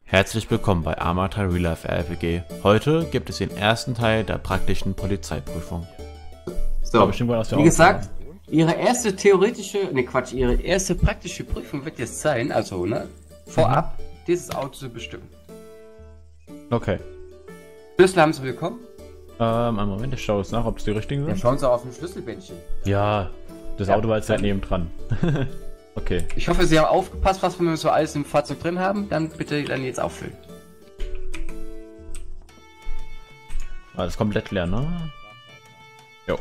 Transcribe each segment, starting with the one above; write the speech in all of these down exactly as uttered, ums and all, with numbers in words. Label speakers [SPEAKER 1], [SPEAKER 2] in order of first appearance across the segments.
[SPEAKER 1] Herzlich willkommen bei Amata Real Life R P G. Heute gibt es den ersten Teil der praktischen Polizeiprüfung.
[SPEAKER 2] So, wie gesagt, Ihre erste theoretische, ne Quatsch, Ihre erste praktische Prüfung wird jetzt sein, also ne, vorab mhm. dieses Auto zu bestimmen.
[SPEAKER 1] Okay.
[SPEAKER 2] Schlüssel haben Sie bekommen?
[SPEAKER 1] Ähm, einen Moment, ich schaue es nach, ob es die richtigen sind.
[SPEAKER 2] Ja, schauen Sie auf dem Schlüsselbändchen.
[SPEAKER 1] Ja, das ja, Auto war jetzt halt neben dran. Okay.
[SPEAKER 2] Ich hoffe, Sie haben aufgepasst, was wir so alles im Fahrzeug drin haben. Dann bitte dann jetzt auffüllen.
[SPEAKER 1] Alles komplett leer, ne? Jo.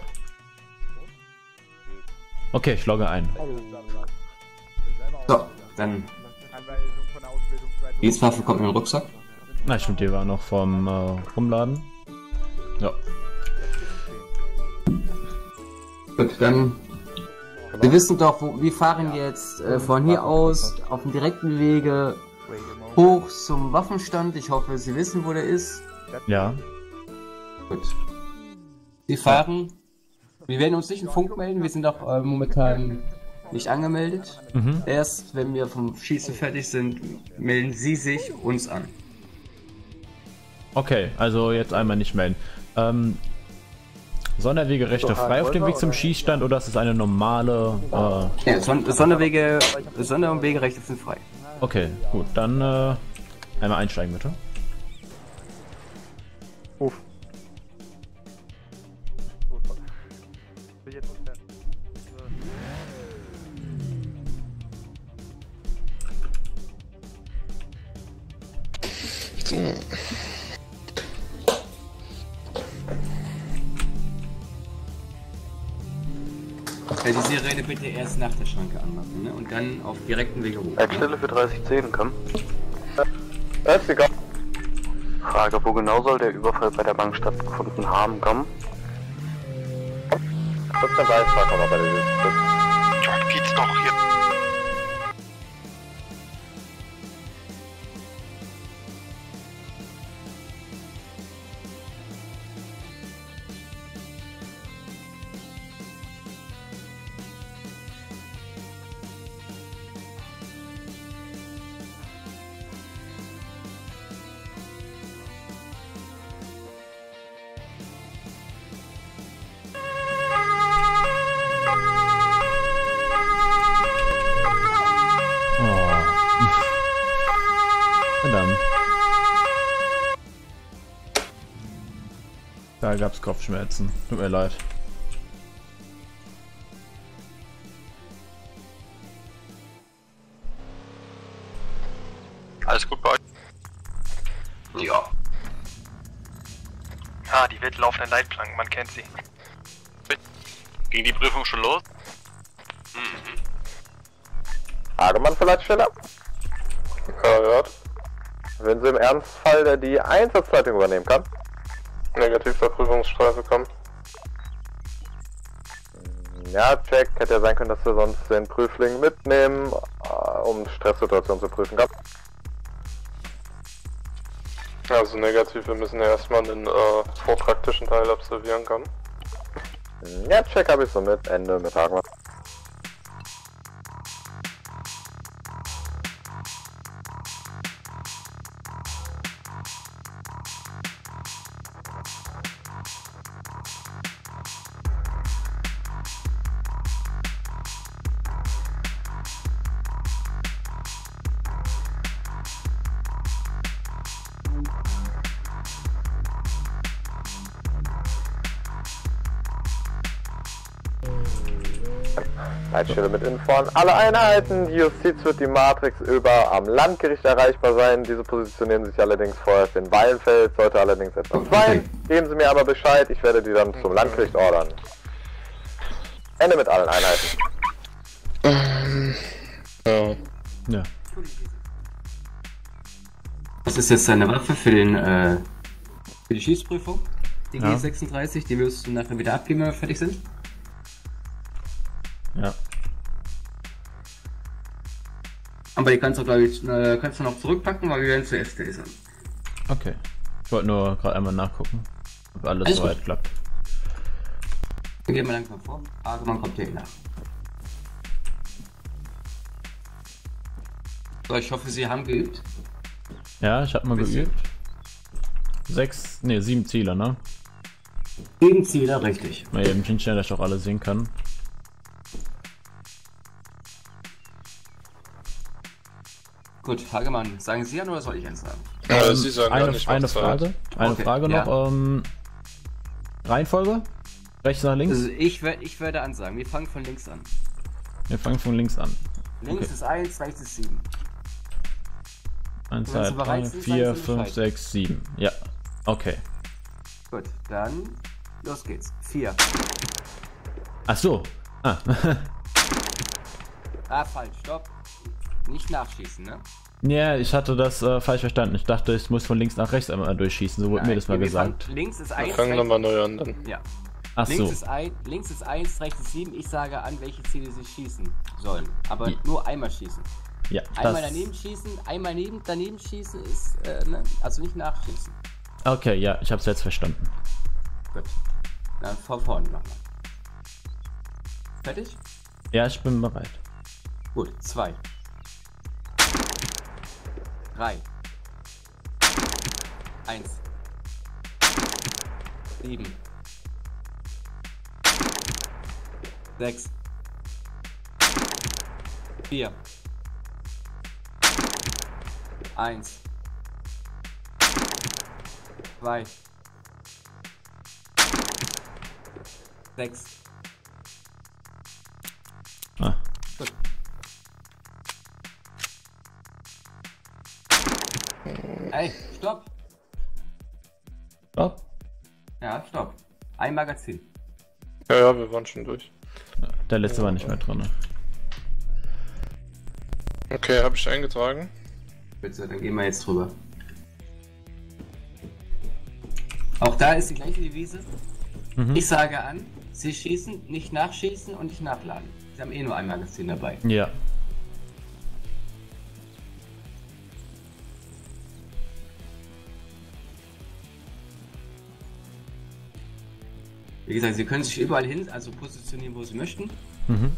[SPEAKER 1] Okay, ich logge ein.
[SPEAKER 2] So, dann. Die Dienstwaffe kommt in den Rucksack.
[SPEAKER 1] Na, stimmt, die war noch vom äh, Rumladen. Ja.
[SPEAKER 2] Gut, dann. Wir wissen doch, wo, wir fahren jetzt äh, von hier aus auf dem direkten Wege hoch zum Waffenstand. Ich hoffe, Sie wissen, wo der ist.
[SPEAKER 1] Ja.
[SPEAKER 2] Gut. Wir fahren. Wir werden uns nicht in Funk melden. Wir sind auch äh, momentan nicht angemeldet. Mhm. Erst wenn wir vom Schießen fertig sind, melden Sie sich uns an.
[SPEAKER 1] Okay, also jetzt einmal nicht melden. Ähm, Sonderwege Rechte frei auf dem Weg zum Schießstand oder ist es eine normale... Äh
[SPEAKER 2] ja, Son Sonderwege, Sonderwege Rechte sind frei.
[SPEAKER 1] Okay, gut, dann äh, einmal einsteigen bitte.
[SPEAKER 3] Ruf. So.
[SPEAKER 2] Ja, die Sirene bitte erst nach der Schranke anmachen, ne? Und dann auf direkten Wege hoch.
[SPEAKER 3] Stelle für dreißig zehn kommen. Ja, ist egal. Frage, wo genau soll der Überfall bei der Bank stattgefunden haben, kommen? Das ist der Weißfahrt, aber bei der Liste. Ja, geht's doch hier.
[SPEAKER 1] Verdammt. Da gab's Kopfschmerzen. Tut mir leid.
[SPEAKER 3] Alles gut bei euch?
[SPEAKER 2] Ja.
[SPEAKER 3] Ah, die weltlaufenden Leitplanken, man kennt sie. Ging die Prüfung schon los? Mhm. Hagemann vielleicht schneller? Gehört. Wenn sie im Ernstfall der die Einsatzleitung übernehmen kann? Negativ zur Prüfungsstrafe kommen. Ja, check. Hätte ja sein können, dass wir sonst den Prüfling mitnehmen, um Stresssituationen zu prüfen. Also negativ, wir müssen ja erstmal den äh, vorpraktischen Teil absolvieren können. Ja, check habe ich so mit. Ende mit Hagemann. Leitstelle mit Info an alle Einheiten. Die Justiz wird die Matrix über am Landgericht erreichbar sein. Diese positionieren sich allerdings vorerst in Weilenfeld, sollte allerdings etwas sein. Geben Sie mir aber Bescheid, ich werde die dann zum Landgericht ordern. Ende mit allen Einheiten.
[SPEAKER 4] Ähm, ja.
[SPEAKER 1] Ja.
[SPEAKER 2] Das ist jetzt eine Waffe für den äh, für die Schießprüfung. Die
[SPEAKER 1] Ja.
[SPEAKER 2] G sechsunddreißig, die wirst du nachher wieder abgeben, wenn wir fertig sind.
[SPEAKER 1] Ja.
[SPEAKER 2] Aber die kannst du, glaube ich, äh, kannst du noch zurückpacken, weil wir werden zuerst lasern.
[SPEAKER 1] Okay. Ich wollte nur gerade einmal nachgucken, ob alles, alles soweit klappt.
[SPEAKER 2] Dann gehen wir langsam vor. Hagemann kommt hier nach. So, ich hoffe, Sie haben geübt.
[SPEAKER 1] Ja, ich hab mal
[SPEAKER 2] Bisschen.
[SPEAKER 1] geübt. Sechs, ne, sieben Ziele, ne?
[SPEAKER 2] Sieben Ziele, richtig.
[SPEAKER 1] Mal eben hinstellen, dass ich auch alle sehen kann.
[SPEAKER 2] Gut, Hagemann, sagen Sie an oder soll ich eins sagen?
[SPEAKER 4] Ja,
[SPEAKER 1] Ähm,
[SPEAKER 4] Sie sagen
[SPEAKER 1] eine,
[SPEAKER 4] gar nicht,
[SPEAKER 1] eine
[SPEAKER 4] macht Zeit.
[SPEAKER 1] Frage, eine
[SPEAKER 2] Okay,
[SPEAKER 1] Frage noch.
[SPEAKER 2] ja.
[SPEAKER 1] Ähm, Reihenfolge? Rechts nach links?
[SPEAKER 2] Also ich, wer- ich werde ansagen, wir fangen von links an.
[SPEAKER 1] Wir fangen von links an.
[SPEAKER 2] Links
[SPEAKER 1] Okay.
[SPEAKER 2] ist eins, rechts ist sieben.
[SPEAKER 1] eins,
[SPEAKER 2] Wenn
[SPEAKER 1] zwei,
[SPEAKER 2] Sie bereit
[SPEAKER 1] drei,
[SPEAKER 2] sind,
[SPEAKER 1] vier,
[SPEAKER 2] sagen Sie
[SPEAKER 1] fünf,
[SPEAKER 2] Bescheid.
[SPEAKER 1] sechs, sieben. Ja, okay.
[SPEAKER 2] Gut, dann los geht's. vier.
[SPEAKER 1] Ach so. Ah.
[SPEAKER 2] Ah, falsch, stopp. Nicht nachschießen, ne?
[SPEAKER 1] Ja, ich hatte das äh, falsch verstanden. Ich dachte, ich muss von links nach rechts einmal durchschießen. So wurde mir das mal
[SPEAKER 2] wir
[SPEAKER 1] gesagt.
[SPEAKER 2] fangen- Links ist
[SPEAKER 4] Wir
[SPEAKER 2] eins,
[SPEAKER 4] fangen
[SPEAKER 2] rechts
[SPEAKER 4] nochmal neu an dann.
[SPEAKER 2] Ja.
[SPEAKER 1] Ach
[SPEAKER 2] Links,
[SPEAKER 1] so.
[SPEAKER 2] ist ein, links ist eins, rechts ist sieben. Ich sage an, welche Ziele sie schießen sollen. Aber
[SPEAKER 1] Ja.
[SPEAKER 2] nur einmal schießen.
[SPEAKER 1] Ja,
[SPEAKER 2] Einmal
[SPEAKER 1] das.
[SPEAKER 2] daneben schießen, einmal neben, daneben schießen ist, äh, ne? Also nicht nachschießen.
[SPEAKER 1] Okay, ja, ich hab's jetzt verstanden.
[SPEAKER 2] Gut. Dann von vorne nochmal. Fertig?
[SPEAKER 1] Ja, ich bin bereit.
[SPEAKER 2] Gut, zwei. Drei. Eins. Sieben. Sechs. Vier. Eins. Zwei. Sechs.
[SPEAKER 1] Ah.
[SPEAKER 2] Gut. Ey, stopp!
[SPEAKER 1] Stopp.
[SPEAKER 2] Ja, stopp. Ein Magazin.
[SPEAKER 4] Ja, ja, wir waren schon durch.
[SPEAKER 1] Der letzte war nicht mehr drin.
[SPEAKER 4] Okay, habe ich eingetragen.
[SPEAKER 2] Bitte, dann gehen wir jetzt drüber. Auch da ist die gleiche Devise.
[SPEAKER 1] Mhm.
[SPEAKER 2] Ich sage an, Sie schießen, nicht nachschießen und nicht nachladen. Sie haben eh nur ein Magazin dabei.
[SPEAKER 1] Ja.
[SPEAKER 2] Wie gesagt, Sie können sich überall hin, also positionieren, wo Sie möchten.
[SPEAKER 1] Mhm.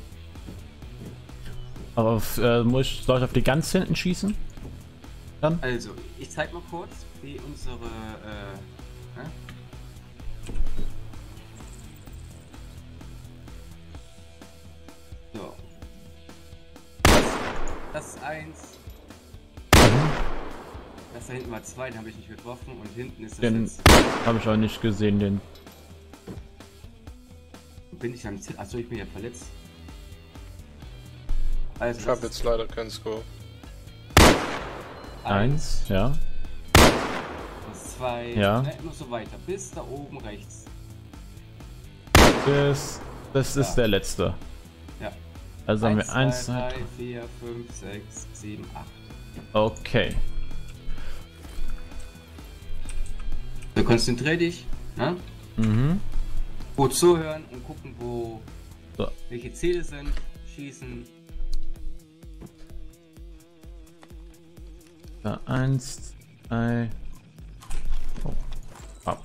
[SPEAKER 1] Aber auf, äh, muss ich, soll ich auf die ganz hinten schießen? Dann?
[SPEAKER 2] Also, ich zeig mal kurz, wie unsere. Äh, ne? So. Das, das ist eins. Das da hinten war zwei, den habe ich nicht getroffen. Und hinten ist das
[SPEAKER 1] Den
[SPEAKER 2] jetzt.
[SPEAKER 1] habe ich auch nicht gesehen, den.
[SPEAKER 2] Bin ich am Ziel? Achso, ich bin ja verletzt. Also,
[SPEAKER 4] Ich
[SPEAKER 2] das
[SPEAKER 4] habe
[SPEAKER 2] ist
[SPEAKER 4] jetzt leider keinen Score.
[SPEAKER 1] Eins, ja.
[SPEAKER 2] das ist zwei.
[SPEAKER 1] Ja.
[SPEAKER 2] Ne, immer so weiter. Bis da oben rechts.
[SPEAKER 1] Das, das ist
[SPEAKER 2] Ja.
[SPEAKER 1] der letzte.
[SPEAKER 2] Ja.
[SPEAKER 1] Also haben wir eins,
[SPEAKER 2] eins,
[SPEAKER 1] zwei,
[SPEAKER 2] zwei,
[SPEAKER 1] drei.
[SPEAKER 2] drei, vier, fünf, sechs, sieben, acht.
[SPEAKER 1] Okay.
[SPEAKER 2] So, konzentrier dich, ne?
[SPEAKER 1] Mhm.
[SPEAKER 2] Gut zuhören und gucken, wo
[SPEAKER 1] So.
[SPEAKER 2] welche Ziele sind, schießen.
[SPEAKER 1] Da, eins, zwei. Oh. Ah.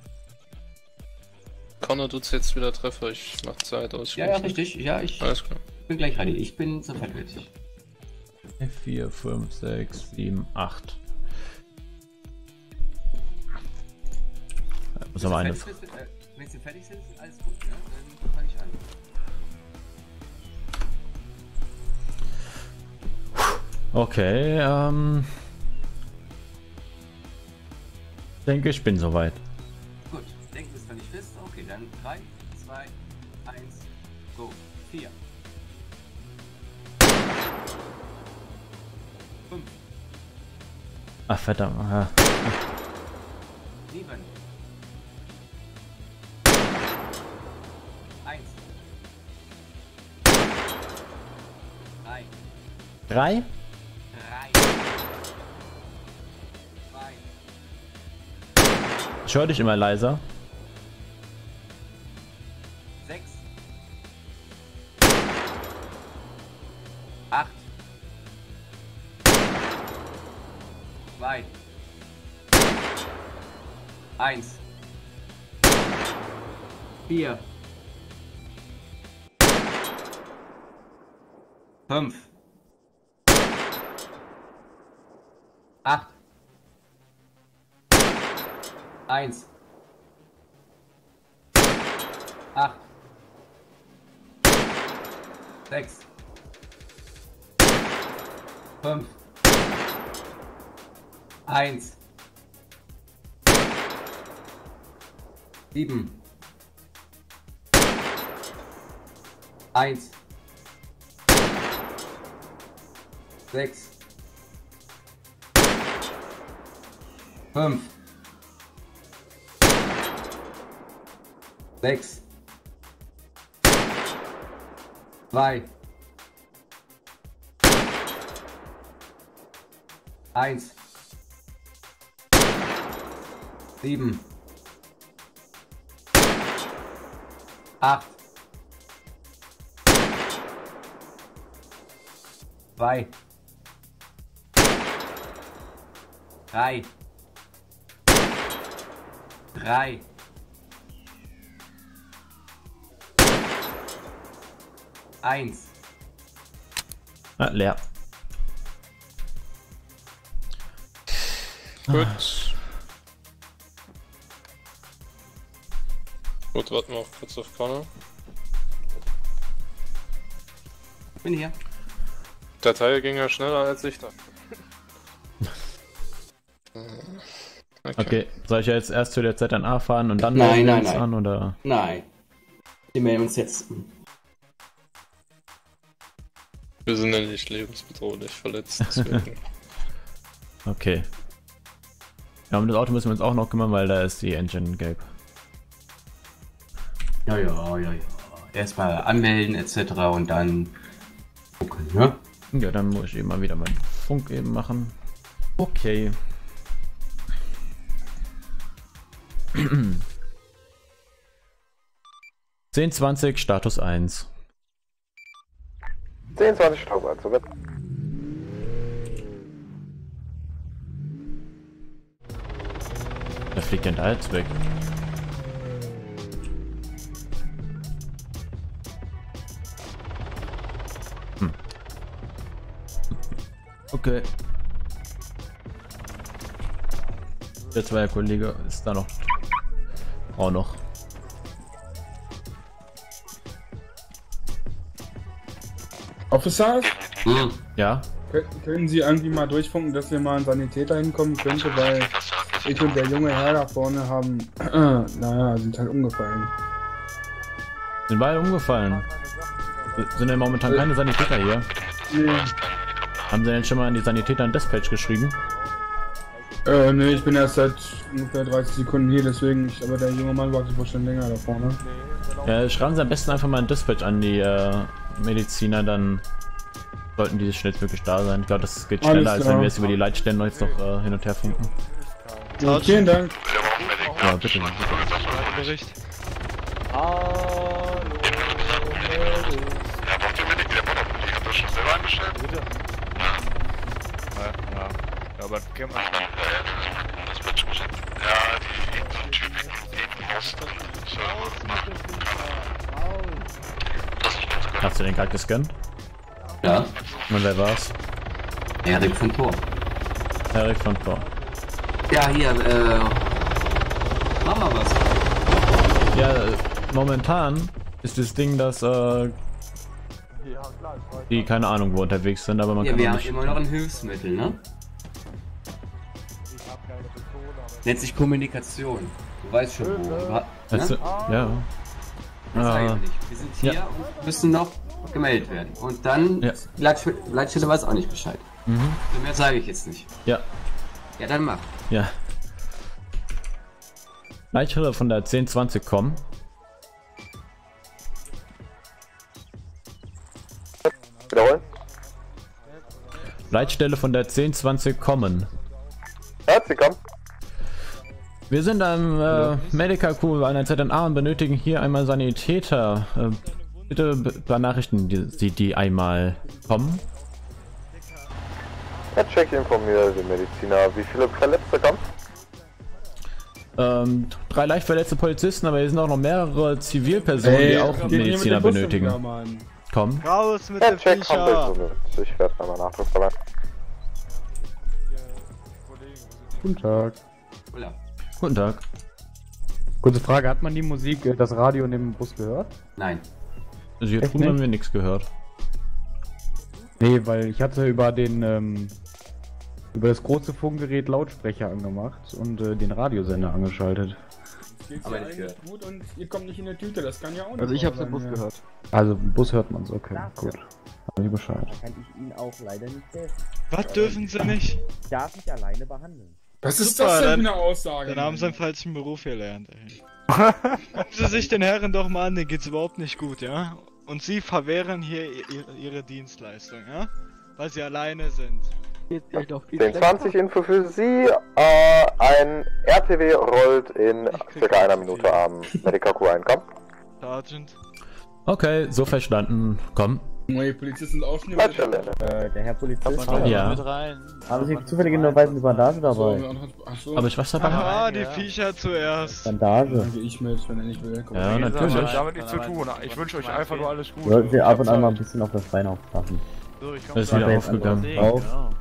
[SPEAKER 4] Connor, du zählst wieder Treffer, ich mach Zeit aus.
[SPEAKER 2] Ja, ja, richtig. Ja, ich
[SPEAKER 4] Alles klar.
[SPEAKER 2] bin gleich ready. Ich bin sofort fertig.
[SPEAKER 1] vier, fünf, sechs, sieben, acht. Muss aber eine.
[SPEAKER 2] Fertig bist, äh, wenn sie fertig sind, ist alles gut. Ja? Dann fange ich an.
[SPEAKER 1] Okay, ähm. Denke, ich bin soweit.
[SPEAKER 2] Gut, denken wir es nicht fest. Okay, dann drei, zwei, eins, go. vier. fünf.
[SPEAKER 1] Ach, verdammt. Aha.
[SPEAKER 2] sieben. eins. drei.
[SPEAKER 1] Drei?
[SPEAKER 2] drei. zwei.
[SPEAKER 1] Ich höre dich immer leiser.
[SPEAKER 2] sechs. acht. zwei. eins. vier. fünf. acht. eins. acht. sechs. fünf. eins. sieben. eins. sechs. fünf. sechs. zwei. eins. sieben. acht. zwei. drei. drei. eins.
[SPEAKER 1] Ah, leer.
[SPEAKER 4] Gut. Gut, warten wir auch kurz auf Connor.
[SPEAKER 2] Bin hier.
[SPEAKER 4] Der Teil ging ja schneller als ich dachte. Okay.
[SPEAKER 1] Okay, soll ich jetzt erst zu der Z N A fahren und dann
[SPEAKER 2] Nein,
[SPEAKER 1] melden wir
[SPEAKER 2] nein,
[SPEAKER 1] uns
[SPEAKER 2] nein.
[SPEAKER 1] an, oder?
[SPEAKER 2] Nein. Wir melden uns jetzt.
[SPEAKER 4] Wir sind ja nicht lebensbedrohlich verletzt, deswegen.
[SPEAKER 1] Okay. Ja, um das Auto müssen wir uns auch noch kümmern, weil da ist die Engine gelb.
[SPEAKER 2] Ja, ja, ja, ja. Erstmal anmelden et cetera und dann gucken, ne?
[SPEAKER 1] Ja, dann muss ich eben mal wieder meinen Funk eben machen. Okay. zehn zwanzig Status eins.
[SPEAKER 3] zehn zwanzig Status eins, so mit.
[SPEAKER 1] Da fliegt denn da jetzt weg? Hm. Okay. Der zweite Kollege ist da noch. Auch noch.
[SPEAKER 5] Officers,
[SPEAKER 2] Hm.
[SPEAKER 1] Ja?
[SPEAKER 5] kö- können Sie irgendwie mal durchfunken, dass wir mal ein Sanitäter hinkommen könnte, weil ich und der junge Herr da vorne haben, äh, naja, sind halt umgefallen.
[SPEAKER 1] Sind beide umgefallen. Sind denn momentan keine Sanitäter hier?
[SPEAKER 5] Nee,
[SPEAKER 1] Haben sie denn schon mal an die Sanitäter in Dispatch geschrieben?
[SPEAKER 5] äh, nee, ich bin erst seit ungefähr dreißig Sekunden hier, deswegen, ich, aber der junge Mann wartet wohl schon länger da vorne.
[SPEAKER 1] Ja, schreiben sie am besten einfach mal in Dispatch an die äh, Mediziner, dann sollten die schnellstmöglich da sein. Ich glaube, das geht
[SPEAKER 5] Alles
[SPEAKER 1] schneller, als wenn
[SPEAKER 5] klar.
[SPEAKER 1] wir jetzt über die Leitstellen jetzt noch äh, hin und her funken.
[SPEAKER 5] Ja, vielen Dank.
[SPEAKER 1] Ja, bitte mal.
[SPEAKER 6] Bericht.
[SPEAKER 3] Ja, braucht ihr Medic der Monopoly? Habt ihr schon selber angestellt?
[SPEAKER 6] Bitte. Ja, ja. Ja, aber gehen wir schon.
[SPEAKER 3] Das wird schon geschätzt. Ja, die so ein Typ im Osten. So,
[SPEAKER 1] Hast du den gerade gescannt?
[SPEAKER 2] Ja,
[SPEAKER 1] Und wer war's?
[SPEAKER 2] Erik von Tor.
[SPEAKER 1] Erik von Tor.
[SPEAKER 2] Ja, hier, äh. Mach mal was.
[SPEAKER 1] Ja, äh, momentan ist das Ding, dass äh, die keine Ahnung wo unterwegs sind, aber man
[SPEAKER 2] Ja,
[SPEAKER 1] kann
[SPEAKER 2] wir
[SPEAKER 1] auch
[SPEAKER 2] haben
[SPEAKER 1] nicht.
[SPEAKER 2] immer noch ein Hilfsmittel, ne? Nennt sich Kommunikation. Du weißt schon wo. Du ha-
[SPEAKER 1] Also,
[SPEAKER 2] ne?
[SPEAKER 1] ja.
[SPEAKER 2] Das
[SPEAKER 1] Ah,
[SPEAKER 2] eigentlich. Wir sind hier
[SPEAKER 1] ja.
[SPEAKER 2] und müssen noch gemeldet werden. Und dann,
[SPEAKER 1] Ja.
[SPEAKER 2] die Leitstelle, Leitstelle weiß auch nicht Bescheid.
[SPEAKER 1] Mhm.
[SPEAKER 2] So mehr sage ich jetzt nicht.
[SPEAKER 1] Ja,
[SPEAKER 2] Ja, dann mach.
[SPEAKER 1] ja. Leitstelle von der zehn zwanzig kommen.
[SPEAKER 3] wiederholen.
[SPEAKER 1] Leitstelle von der zehn zwanzig kommen.
[SPEAKER 3] Herzlich willkommen.
[SPEAKER 1] Wir sind am äh, Medical Crew an der Z N A und benötigen hier einmal Sanitäter. Äh, bitte be- benachrichtigen die- Sie die einmal kommen.
[SPEAKER 3] Ja, check informiere die Mediziner. Wie viele Verletzte kommen?
[SPEAKER 1] Ähm, drei leicht verletzte Polizisten, aber hier sind auch noch mehrere Zivilpersonen, die auch
[SPEAKER 5] gehen hier mit
[SPEAKER 1] Mediziner
[SPEAKER 5] dem Bus
[SPEAKER 1] benötigen.
[SPEAKER 5] wieder, Mann.
[SPEAKER 1] Kommen.
[SPEAKER 6] Raus mit
[SPEAKER 3] Ja,
[SPEAKER 6] dem
[SPEAKER 3] check
[SPEAKER 6] Viecher!
[SPEAKER 3] kommt so mit. Ich werde einmal Nachdruck verlangen.
[SPEAKER 5] Guten Tag.
[SPEAKER 2] Oder?
[SPEAKER 1] Guten Tag.
[SPEAKER 7] Kurze Frage, hat man die Musik, äh, das Radio in dem Bus gehört?
[SPEAKER 2] Nein.
[SPEAKER 1] Also jetzt
[SPEAKER 7] Echt
[SPEAKER 1] haben
[SPEAKER 7] nicht?
[SPEAKER 1] wir nichts gehört.
[SPEAKER 7] Nee, weil ich hatte über den, ähm, über das große Funkgerät Lautsprecher angemacht und äh, den Radiosender angeschaltet.
[SPEAKER 5] Geht's
[SPEAKER 2] Aber
[SPEAKER 5] ja
[SPEAKER 2] nicht
[SPEAKER 5] eigentlich gut und ihr kommt nicht in der Tüte, das kann ja auch nicht
[SPEAKER 8] Also ich
[SPEAKER 5] wahr
[SPEAKER 8] hab's im
[SPEAKER 5] sein,
[SPEAKER 8] Bus
[SPEAKER 5] ja.
[SPEAKER 8] gehört.
[SPEAKER 7] Also im Bus hört man's, okay, gut. Hab ich Bescheid.
[SPEAKER 9] Kann ich Ihnen auch leider nicht helfen.
[SPEAKER 6] Was dürfen sie nicht?
[SPEAKER 9] Ich darf mich alleine behandeln.
[SPEAKER 5] Was ist
[SPEAKER 6] Super,
[SPEAKER 5] das denn für
[SPEAKER 6] dann-
[SPEAKER 5] eine Aussage?
[SPEAKER 6] Dann haben sie einen falschen Beruf gelernt, ey. Gucken Sie sich den Herren doch mal an, denen geht's überhaupt nicht gut, ja? Und Sie verwehren hier ihre, ihre Dienstleistung, ja? Weil Sie alleine sind.
[SPEAKER 3] zehn zwanzig Info für Sie. Äh, ein R T W rollt in circa einer Minute am Medical Crew ein. Komm.
[SPEAKER 6] Sergeant.
[SPEAKER 1] Okay, so verstanden. Komm.
[SPEAKER 5] Nee, Polizisten sind auch schon
[SPEAKER 3] Falsche
[SPEAKER 5] über...
[SPEAKER 3] Lände.
[SPEAKER 9] Äh, der Herr Polizist.
[SPEAKER 1] Ja.
[SPEAKER 9] Haben Sie zufällig eine weiße Bandage dabei?
[SPEAKER 5] So, ach so.
[SPEAKER 1] Aber ich was dabei?
[SPEAKER 6] Ah, die Viecher zuerst.
[SPEAKER 9] Bandage.
[SPEAKER 5] Dann geh ich mit, wenn er nicht will. Komm.
[SPEAKER 1] Ja, natürlich.
[SPEAKER 10] Das hat damit nichts zu tun. Ich wünsche euch einfach nur alles Gute.
[SPEAKER 9] Sollten Sie ab und an mal ein bisschen auf das Bein aufpassen.
[SPEAKER 1] Das ist wieder aufgegangen.
[SPEAKER 9] Auf.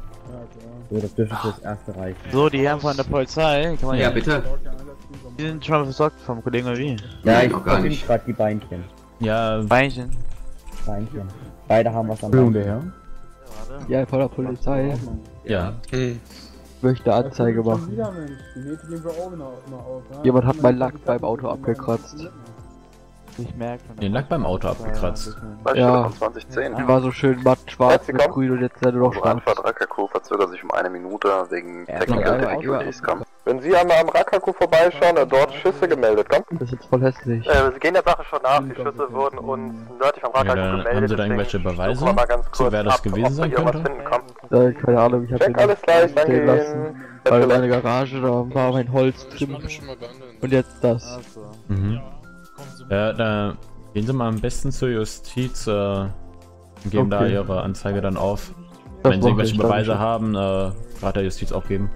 [SPEAKER 9] So, das dürfte fürs erste reichen.
[SPEAKER 8] So, die Herren von der Polizei, kann man
[SPEAKER 2] Ja, bitte.
[SPEAKER 8] Die sind schon versorgt vom Kollegen oder wie?
[SPEAKER 9] Ja,
[SPEAKER 2] Nee,
[SPEAKER 9] ich
[SPEAKER 2] noch gar
[SPEAKER 9] gucke
[SPEAKER 2] nicht.
[SPEAKER 9] gerade die Beinchen.
[SPEAKER 1] Ja,
[SPEAKER 8] Beinchen.
[SPEAKER 9] Beinchen. Beide haben was am
[SPEAKER 7] Entschuldigung,
[SPEAKER 9] Bein.
[SPEAKER 7] der Herr.
[SPEAKER 8] Ja, von der Polizei.
[SPEAKER 1] ja.
[SPEAKER 8] Möchte
[SPEAKER 5] Das
[SPEAKER 8] Anzeige
[SPEAKER 5] ist schon
[SPEAKER 8] machen.
[SPEAKER 5] wieder, Mensch. Die Nähte gehen wir auch immer, immer auf. Ja?
[SPEAKER 8] Jemand hat
[SPEAKER 5] Wenn
[SPEAKER 8] meinen
[SPEAKER 5] man
[SPEAKER 8] Lack
[SPEAKER 5] die
[SPEAKER 8] beim
[SPEAKER 5] Sachen
[SPEAKER 8] Auto
[SPEAKER 5] immer-
[SPEAKER 8] abgekratzt. Ich merke schon.
[SPEAKER 1] Den Lack beim Auto abgekratzt.
[SPEAKER 8] Ja.
[SPEAKER 3] Von zwanzig zehn.
[SPEAKER 8] Die war so schön matt, schwarz
[SPEAKER 3] Herzlich
[SPEAKER 8] mit
[SPEAKER 3] willkommen.
[SPEAKER 8] grün und jetzt seid ihr doch
[SPEAKER 3] Unsere
[SPEAKER 8] schwarz.
[SPEAKER 3] Anfahrt Rakaku verzögert sich um eine Minute wegen
[SPEAKER 9] Ja,
[SPEAKER 3] Technical
[SPEAKER 8] ja,
[SPEAKER 3] Difficulties.
[SPEAKER 8] ja.
[SPEAKER 3] Komm. Wenn Sie einmal am Rakaku vorbeischauen, äh, dort Schüsse gemeldet. Komm.
[SPEAKER 8] Das ist jetzt voll hässlich.
[SPEAKER 3] Äh, Sie gehen der Sache schon nach. Die Schüsse wurden uns nördlich vom
[SPEAKER 1] Ja,
[SPEAKER 3] Rakaku
[SPEAKER 1] dann
[SPEAKER 3] gemeldet.
[SPEAKER 1] haben Sie da
[SPEAKER 3] deswegen
[SPEAKER 1] irgendwelche Beweise,
[SPEAKER 3] suchen wir mal ganz
[SPEAKER 1] zu
[SPEAKER 3] kurz
[SPEAKER 1] wer das
[SPEAKER 3] ab,
[SPEAKER 1] gewesen
[SPEAKER 3] ob wir
[SPEAKER 1] sein
[SPEAKER 3] hier was
[SPEAKER 1] könnte?
[SPEAKER 3] finden. Komm.
[SPEAKER 8] Äh, keine Ahnung, ich hab
[SPEAKER 3] Check, alles gleich, danke
[SPEAKER 8] stehen
[SPEAKER 3] Ihnen.
[SPEAKER 8] lassen. Weil meine Garage, da war mein Holz drin. Und jetzt das.
[SPEAKER 1] Mhm. Ja, da gehen Sie mal am besten zur Justiz äh, und geben da
[SPEAKER 8] Okay.
[SPEAKER 1] Ihre Anzeige dann auf.
[SPEAKER 8] Das
[SPEAKER 1] Wenn Sie
[SPEAKER 8] mach
[SPEAKER 1] irgendwelche
[SPEAKER 8] ich,
[SPEAKER 1] Beweise
[SPEAKER 8] danke.
[SPEAKER 1] haben, äh, gerade der Justiz auch geben.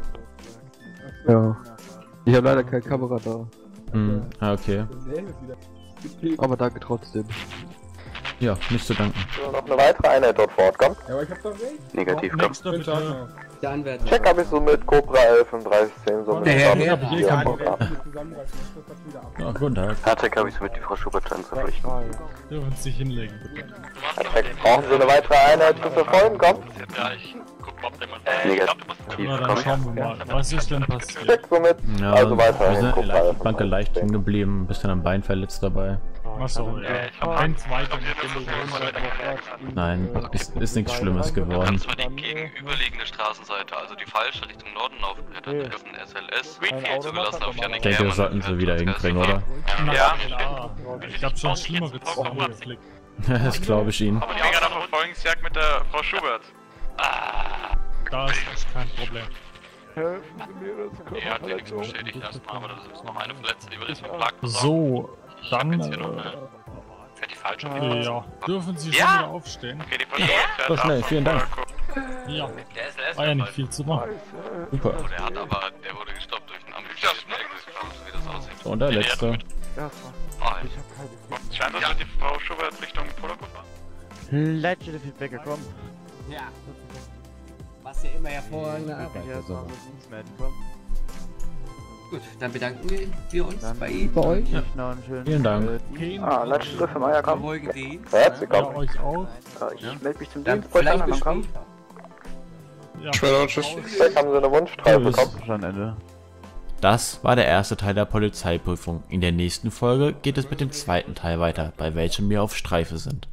[SPEAKER 8] Ja. Ich habe leider keine Kamera da.
[SPEAKER 1] Hm, ah, okay.
[SPEAKER 8] Aber danke trotzdem.
[SPEAKER 1] Ja, nicht zu danken.
[SPEAKER 3] So, noch eine weitere Einheit dort vor Ort. Komm.
[SPEAKER 5] Ja, aber ich hab doch recht.
[SPEAKER 3] Negativ, komm.
[SPEAKER 5] Schönen Tag noch.
[SPEAKER 2] Der Anwärter.
[SPEAKER 3] Check habe ich so mit Cobra elf und dreißig zehn so mit
[SPEAKER 2] Der Herr
[SPEAKER 3] Start-
[SPEAKER 2] Herr.
[SPEAKER 3] hier
[SPEAKER 5] Ja,
[SPEAKER 3] am
[SPEAKER 5] die
[SPEAKER 3] Programm.
[SPEAKER 5] werden sich zusammenreißen, ich muss das wieder ab.
[SPEAKER 1] Ja, guten Tag.
[SPEAKER 3] Hardtech habe ich so mit die Frau Schubert zu verpflichten.
[SPEAKER 6] Dürfen sich hinlegen.
[SPEAKER 3] Hardtech, brauchen Sie eine weitere Einheit zu verfolgen? Komm.
[SPEAKER 4] Ja, ich guck mal, ob jemand.
[SPEAKER 3] Negativ, komm.
[SPEAKER 6] wir mal, was ist denn passiert?
[SPEAKER 3] Check somit.
[SPEAKER 1] Ja,
[SPEAKER 3] Also weiter
[SPEAKER 1] wir
[SPEAKER 3] hin,
[SPEAKER 1] sind
[SPEAKER 3] Cobra
[SPEAKER 1] leicht,
[SPEAKER 3] elf und
[SPEAKER 1] Banke
[SPEAKER 3] dreißig
[SPEAKER 1] leicht
[SPEAKER 3] zehn.
[SPEAKER 1] hängen geblieben, ein bisschen am Bein verletzt dabei.
[SPEAKER 6] Achso, ja. Ich hab eins weiter.
[SPEAKER 1] Nein, ist, ist nichts Schlimmes geworden.
[SPEAKER 4] Das war die gegenüberliegende Straßenseite, also die falsche Richtung Norden aufgebrettert. Wir dürfen S L S zugelassen auf Janik
[SPEAKER 1] Ich denke, das sollten Sie wieder hinkriegen, oder?
[SPEAKER 4] Ja.
[SPEAKER 6] Ich hab schon schlimmere zusammengeflickt.
[SPEAKER 1] Das glaube ich Ihnen.
[SPEAKER 4] Aber die Finger nach Verfolgungsjagd mit der Frau Schubert.
[SPEAKER 6] Da ist das kein Problem.
[SPEAKER 4] Er hat ja nichts beschädigt erstmal, aber das ist noch eine Verletzte, die wird jetzt verklagt.
[SPEAKER 6] So,
[SPEAKER 4] Ich hab
[SPEAKER 6] dann.
[SPEAKER 4] jetzt hier noch eine.
[SPEAKER 6] Äh,
[SPEAKER 4] Fährt die falsche
[SPEAKER 6] äh, ja. Dürfen Sie schon
[SPEAKER 4] Ja.
[SPEAKER 6] wieder aufstehen?
[SPEAKER 4] Okay, die Polizei fährt
[SPEAKER 1] So schnell,
[SPEAKER 4] ab.
[SPEAKER 1] vielen Dank.
[SPEAKER 6] Ja.
[SPEAKER 4] Der S L S
[SPEAKER 6] War ja nicht viel zu machen.
[SPEAKER 1] Super.
[SPEAKER 4] Oh, der hat aber, der wurde gestoppt durch einen ambitionierten Exit, so wie das aussieht.
[SPEAKER 1] Und der letzte.
[SPEAKER 4] Oh, ich scheint, dass die Frau Schubert Richtung Polaco war.
[SPEAKER 8] Letzte Feedback gekommen.
[SPEAKER 2] Ja. Was ja immer hervorragende Arbeit.
[SPEAKER 8] Ja,
[SPEAKER 2] Also.
[SPEAKER 8] so.
[SPEAKER 2] Gut, dann bedanken wir, wir uns
[SPEAKER 8] Dann
[SPEAKER 2] bei Ihnen.
[SPEAKER 8] bei euch.
[SPEAKER 1] Ja.
[SPEAKER 8] Noch einen schönen
[SPEAKER 1] Vielen Dank.
[SPEAKER 3] Ah, letzte Griff im Eier, komm.
[SPEAKER 2] Ruhigen Dienst.
[SPEAKER 3] Herzlich
[SPEAKER 6] Ja,
[SPEAKER 3] willkommen.
[SPEAKER 6] euch auch.
[SPEAKER 3] Äh, Ich melde mich zum
[SPEAKER 2] Dann
[SPEAKER 3] Dienst, wollte
[SPEAKER 2] vielleicht
[SPEAKER 3] ich
[SPEAKER 2] bis
[SPEAKER 3] kommen.
[SPEAKER 2] später.
[SPEAKER 6] Ja.
[SPEAKER 3] Check, haben Sie eine Wunschstreife,
[SPEAKER 1] Tschüss.
[SPEAKER 3] komm.
[SPEAKER 8] Schon Ende.
[SPEAKER 1] Das war der erste Teil der Polizeiprüfung. In der nächsten Folge geht es mit dem zweiten Teil weiter, bei welchem wir auf Streife sind.